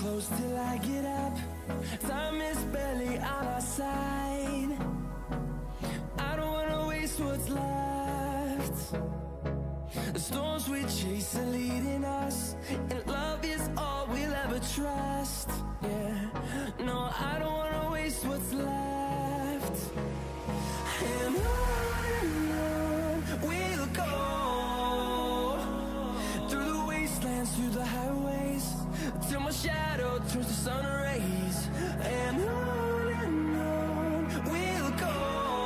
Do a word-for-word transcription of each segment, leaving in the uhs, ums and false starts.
close till I get up. Time is barely on our side. I don't wanna waste what's left. The storms we chase are leading us, and love is all we'll ever trust. Yeah, no, I don't wanna waste what's left. And on and on we'll go, through the wastelands, through the highways, till my shadow turns to sun rays. And on and on we'll go,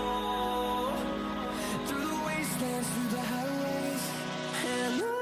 through the wastelands, through the highways, and on.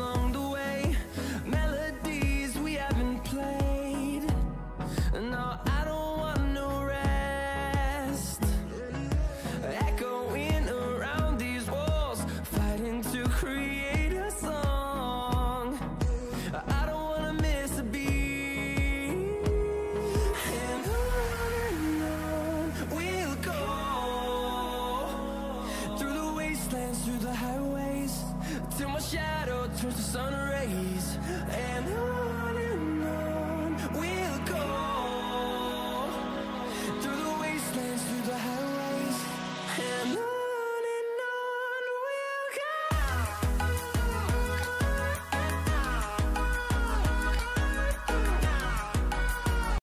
No,